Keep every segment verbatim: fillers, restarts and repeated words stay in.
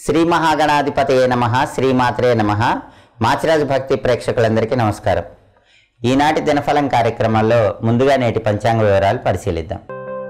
శ్రీ మహాగణాధిపతయే నమః శ్రీమాత్రే నమః మాచిరాజు భక్తి ప్రేక్షకులందరికీ నమస్కారం। ఈనాటి దినఫలం కార్యక్రమాల్లో ముందుగా నేటి పంచాంగ వివరాలు పరిశీలిద్దాం।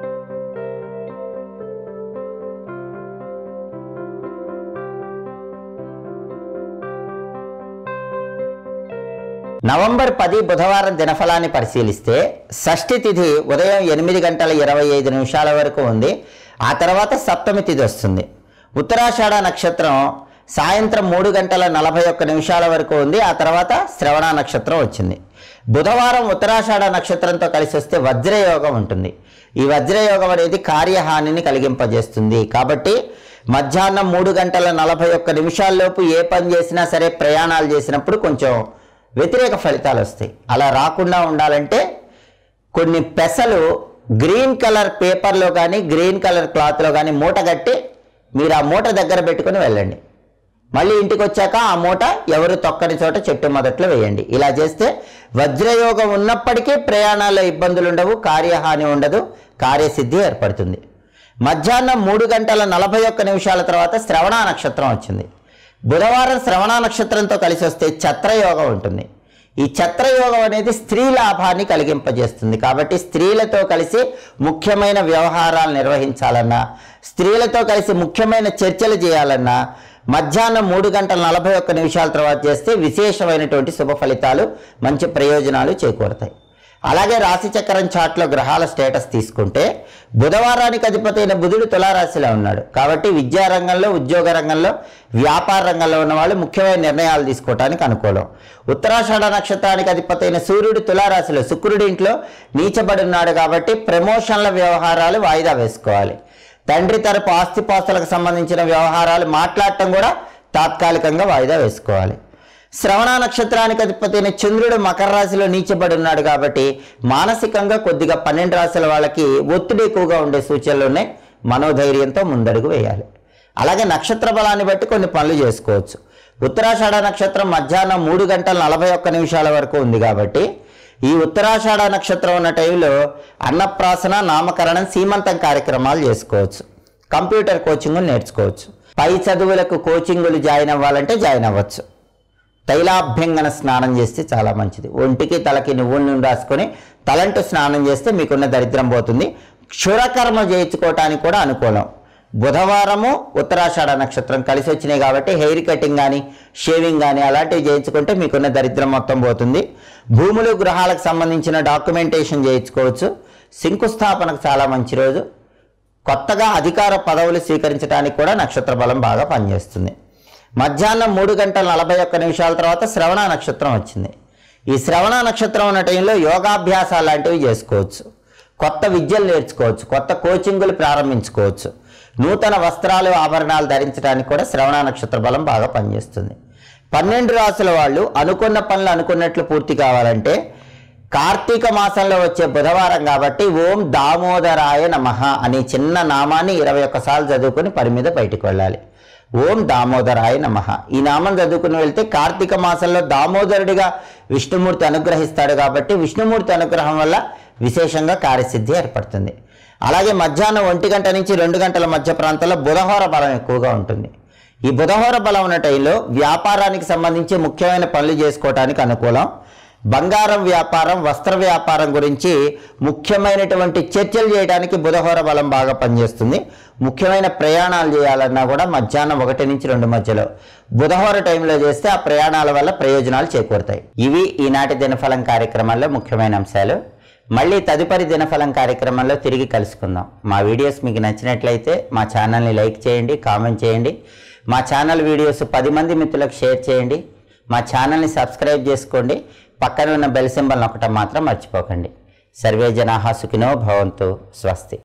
నవంబర్ పది బుధవారం దినఫలాన్ని పరిశీలిస్తే షష్ఠి తిథి ఉదయం ఎనిమిది గంటల ఇరవై ఐదు నిమిషాల వరకు ఉంది। ఆ తర్వాత సప్తమి తిథి వస్తుంది। ఉత్తరాషాఢ నక్షత్రం సాయంత్రం మూడు గంటల నలభై ఒక్క నిమిషాల వరకు ఉంది। ఆ తర్వాత శ్రవణ నక్షత్రం వచ్చింది। బుధవారం ఉత్తరాషాఢ నక్షత్రంతో కలిసి వస్తే వజ్రయోగం ఉంటుంది। ఈ వజ్రయోగం అనేది కార్యహానిని కలిగింపజేస్తుంది। కాబట్టి మధ్యాహ్నం మూడు గంటల నలభై ఒక్క నిమిషాల్లోపు ఏ పని చేసినా సరే ప్రయాణాలు చేసినప్పుడు కొంచెం వ్యతిరేక ఫలితాలు వస్తాయి। అలా రాకుండా ఉండాలంటే కొన్ని పెసలు గ్రీన్ కలర్ పేపర్లో కానీ గ్రీన్ కలర్ క్లాత్లో కానీ మూట కట్టి మీరు ఆ మూట దగ్గర పెట్టుకుని వెళ్ళండి। మళ్ళీ ఇంటికి వచ్చాక ఆ మూట ఎవరు తొక్కని చోట చెట్టు మొదట్లో వేయండి। ఇలా చేస్తే వజ్రయోగం ఉన్నప్పటికీ ప్రయాణాల్లో ఇబ్బందులు ఉండవు, కార్యహాని ఉండదు, కార్యసిద్ధి ఏర్పడుతుంది। మధ్యాహ్నం మూడు గంటల నలభై ఒక్క నిమిషాల తర్వాత శ్రవణ నక్షత్రం వచ్చింది। బుధవారం శ్రవణ నక్షత్రంతో కలిసి వస్తే ఛత్రయోగం ఉంటుంది। ఈ ఛత్రయోగం అనేది స్త్రీ లాభాన్ని కలిగింపజేస్తుంది। కాబట్టి స్త్రీలతో కలిసి ముఖ్యమైన వ్యవహారాలు నిర్వహించాలన్నా, స్త్రీలతో కలిసి ముఖ్యమైన చర్చలు చేయాలన్నా మధ్యాహ్నం మూడు గంటల నలభై ఒక్క నిమిషాల తర్వాత చేస్తే విశేషమైనటువంటి శుభ ఫలితాలు, మంచి ప్రయోజనాలు చేకూరుతాయి। అలాగే రాశి చక్రం చాట్లో గ్రహాల స్టేటస్ తీసుకుంటే బుధవారానికి అధిపతి అయిన బుధుడు తులారాశిలో ఉన్నాడు। కాబట్టి విద్యారంగంలో, ఉద్యోగ రంగంలో, వ్యాపార రంగంలో ఉన్న వాళ్ళు ముఖ్యమైన నిర్ణయాలు తీసుకోవడానికి అనుకూలం। ఉత్తరాషాఢ నక్షత్రానికి అధిపతి అయిన సూర్యుడు తులారాశిలో, శుక్రుడి ఇంట్లో నీచబడి ఉన్నాడు కాబట్టి ప్రమోషన్ల వ్యవహారాలు వాయిదా వేసుకోవాలి। తండ్రి తరపు ఆస్తిపాస్తులకు సంబంధించిన వ్యవహారాలు మాట్లాడటం కూడా తాత్కాలికంగా వాయిదా వేసుకోవాలి। శ్రవణ నక్షత్రానికి అధిపతి అయిన చంద్రుడు మకర రాశిలో నీచబడి ఉన్నాడు కాబట్టి మానసికంగా కొద్దిగా పన్నెండు రాశుల వాళ్ళకి ఒత్తిడి ఎక్కువగా ఉండే సూచనలు ఉన్నాయి। మనోధైర్యంతో ముందడుగు వేయాలి। అలాగే నక్షత్ర బలాన్ని బట్టి కొన్ని పనులు చేసుకోవచ్చు। ఉత్తరాషాఢ నక్షత్రం మధ్యాహ్నం మూడు గంటల నలభై ఒక్క నిమిషాల వరకు ఉంది కాబట్టి ఈ ఉత్తరాషాఢ నక్షత్రం ఉన్న టైంలో అన్నప్రాసన, నామకరణం, సీమంతం కార్యక్రమాలు చేసుకోవచ్చు। కంప్యూటర్ కోచింగ్ నేర్చుకోవచ్చు। పై చదువులకు కోచింగులు జాయిన్ అవ్వాలంటే జాయిన్ అవ్వచ్చు। తైలాభ్యంగన స్నానం చేస్తే చాలా మంచిది। ఒంటికి తలకి నువ్వుల నూనె రాసుకొని తలంటు స్నానం చేస్తే మీకున్న దరిద్రం పోతుంది। క్షురకర్మ చేయించుకోవటానికి కూడా అనుకూలం। బుధవారము ఉత్తరాషాఢ నక్షత్రం కలిసి వచ్చినాయి కాబట్టి హెయిర్ కటింగ్ కానీ, షేవింగ్ కానీ అలాంటివి చేయించుకుంటే మీకున్న దరిద్రం మొత్తం పోతుంది। భూములు, గృహాలకు సంబంధించిన డాక్యుమెంటేషన్ చేయించుకోవచ్చు। శంకుస్థాపనకు చాలా మంచి రోజు। కొత్తగా అధికార పదవులు స్వీకరించడానికి కూడా నక్షత్ర బలం బాగా పనిచేస్తుంది। మధ్యాహ్నం మూడు గంటల నలభై ఒక్క నిమిషాల తర్వాత శ్రవణ నక్షత్రం వచ్చింది। ఈ శ్రవణ నక్షత్రం ఉన్న టైంలో యోగాభ్యాసాలు లాంటివి చేసుకోవచ్చు, కొత్త విద్యలు నేర్చుకోవచ్చు, కొత్త కోచింగులు ప్రారంభించుకోవచ్చు। నూతన వస్త్రాలు, ఆభరణాలు ధరించడానికి కూడా శ్రవణ నక్షత్ర బలం బాగా పనిచేస్తుంది। పన్నెండు రాసుల వాళ్ళు అనుకున్న పనులు అనుకున్నట్లు పూర్తి కావాలంటే కార్తీక మాసంలో వచ్చే బుధవారం కాబట్టి ఓం దామోదరాయ నమః అనే చిన్న నామాన్ని ఇరవై ఒక్కసార్లు చదువుకుని పని మీద బయటికి వెళ్ళాలి। ఓం దామోదరాయ నమః ఈ నామం చదువుకుని వెళ్తే కార్తీక మాసంలో దామోదరుడిగా విష్ణుమూర్తి అనుగ్రహిస్తాడు కాబట్టి విష్ణుమూర్తి అనుగ్రహం వల్ల విశేషంగా కార్యసిద్ధి ఏర్పడుతుంది। అలాగే మధ్యాహ్నం ఒంటి గంట నుంచి రెండు గంటల మధ్య ప్రాంతంలో బుధహోర బలం ఎక్కువగా ఉంటుంది। ఈ బుధహోర బలం ఉన్న టైంలో వ్యాపారానికి సంబంధించి ముఖ్యమైన పనులు చేసుకోవడానికి అనుకూలం। బంగారం వ్యాపారం, వస్త్ర వ్యాపారం గురించి ముఖ్యమైనటువంటి చర్చలు చేయడానికి బుధహోర బలం బాగా పనిచేస్తుంది। ముఖ్యమైన ప్రయాణాలు చేయాలన్నా కూడా మధ్యాహ్నం ఒకటి నుంచి రెండు మధ్యలో బుధహోర టైంలో చేస్తే ఆ ప్రయాణాల వల్ల ప్రయోజనాలు చేకూరుతాయి। ఇవి ఈనాటి దినఫలం కార్యక్రమంలో ముఖ్యమైన అంశాలు। మళ్ళీ తదుపరి దినఫలం కార్యక్రమంలో తిరిగి కలుసుకుందాం। మా వీడియోస్ మీకు నచ్చినట్లయితే మా ఛానల్ని లైక్ చేయండి, కామెంట్ చేయండి। మా ఛానల్ వీడియోస్ పది మంది మిత్రులకు షేర్ చేయండి। మా ఛానల్ని సబ్స్క్రైబ్ చేసుకోండి। పక్కన ఉన్న బెల్ సింబల్ నొక్కటం మాత్రం మర్చిపోకండి। సర్వే జనాః సుఖినో భవంతు। స్వస్తి।